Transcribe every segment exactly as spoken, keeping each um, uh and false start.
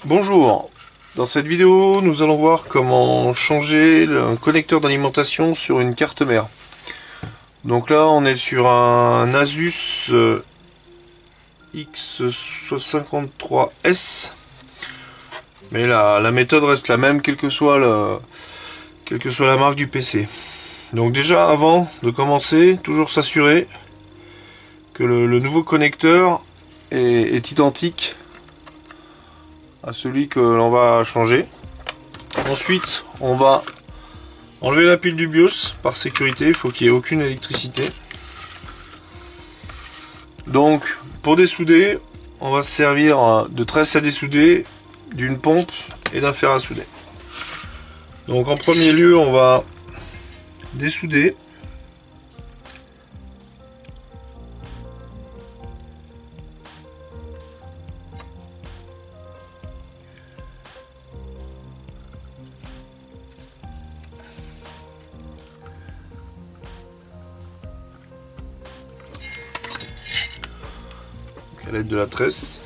Bonjour, dans cette vidéo nous allons voir comment changer le connecteur d'alimentation sur une carte mère. Donc là on est sur un Asus X cinquante-trois S, mais la, la méthode reste la même quelle que soit le, quelle que soit la marque du P C. Donc déjà avant de commencer, toujours s'assurer que le, le nouveau connecteur est, est identique à celui que l'on va changer. Ensuite, on va enlever la pile du BIOS par sécurité, il faut qu'il n'y ait aucune électricité. Donc, pour dessouder, on va se servir de tresse à dessouder, d'une pompe et d'un fer à souder. Donc, en premier lieu, on va dessouder. À l'aide de la tresse.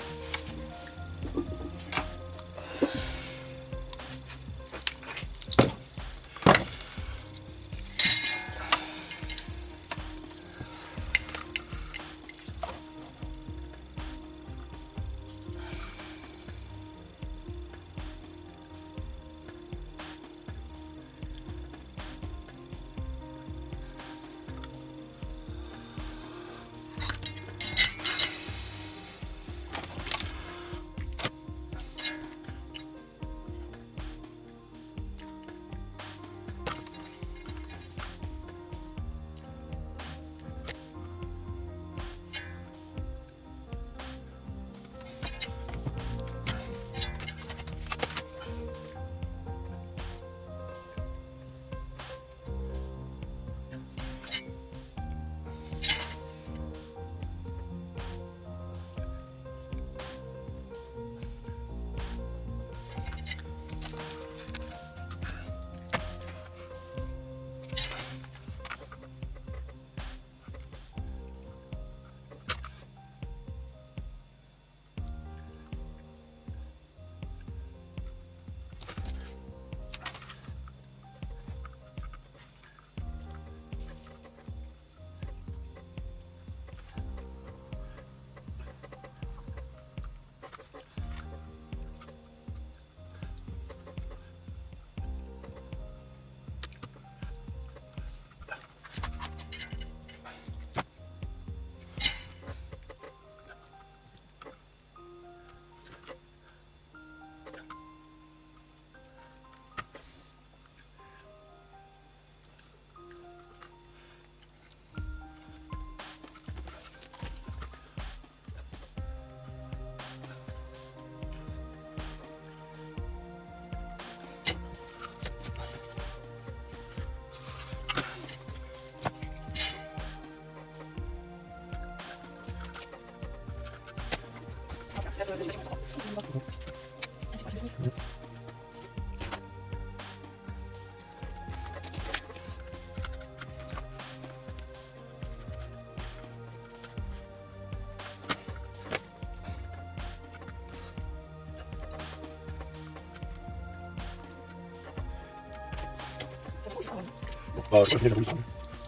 Bah, je crois que c'est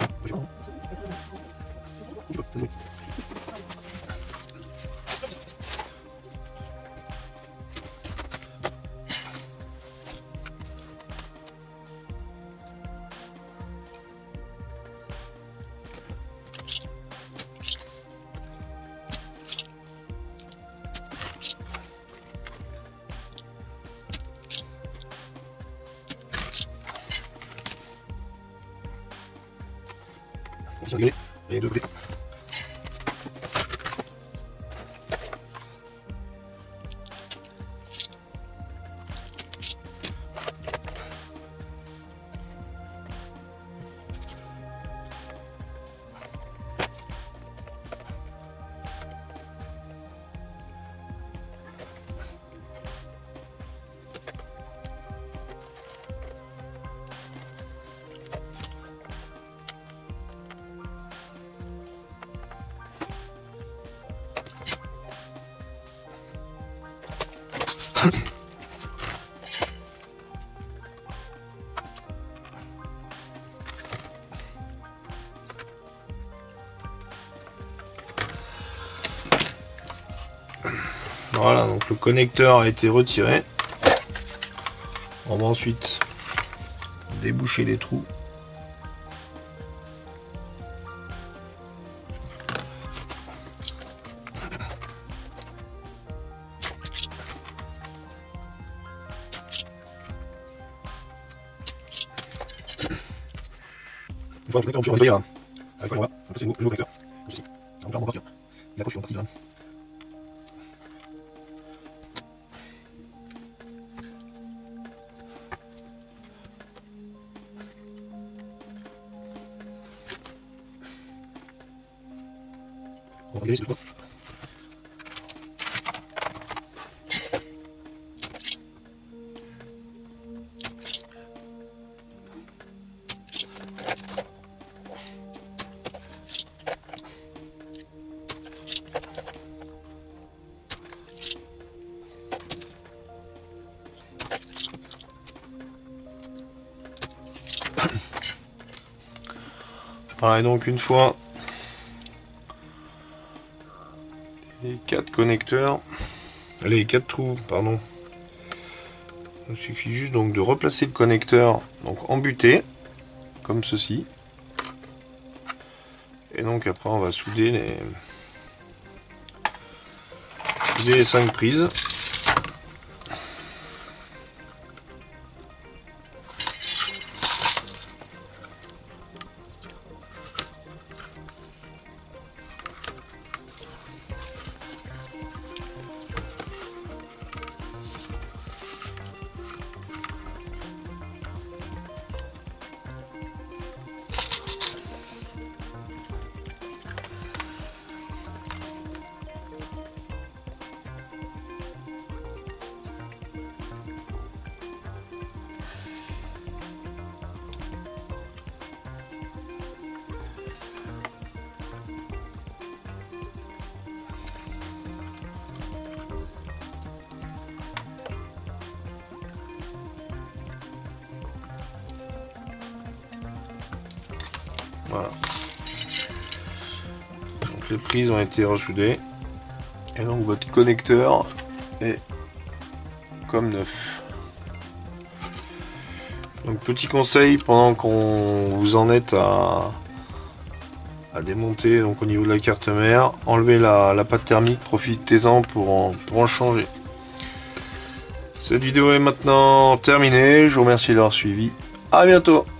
réglé les deux côtés. le connecteur a été retiré. On va ensuite déboucher les trous. Une fois le connecteur embouché, on va nettoyer hein. Avec quoi on va passer le nouveau connecteur. Comme ceci. Donc là on va partir. Il accroche sur une partie de rame. On va regarder cette fois. Voilà, et donc une fois les quatre connecteurs, les quatre trous, pardon, il suffit juste donc de replacer le connecteur donc en butée, comme ceci. Et donc après on va souder les, souder les cinq prises. Voilà. Donc les prises ont été ressoudées. Et donc votre connecteur est comme neuf. Donc petit conseil pendant qu'on vous en est à, à démonter donc au niveau de la carte mère, enlevez la, la pâte thermique, profitez-en pour en, pour en changer. Cette vidéo est maintenant terminée. Je vous remercie d'avoir suivi. À bientôt.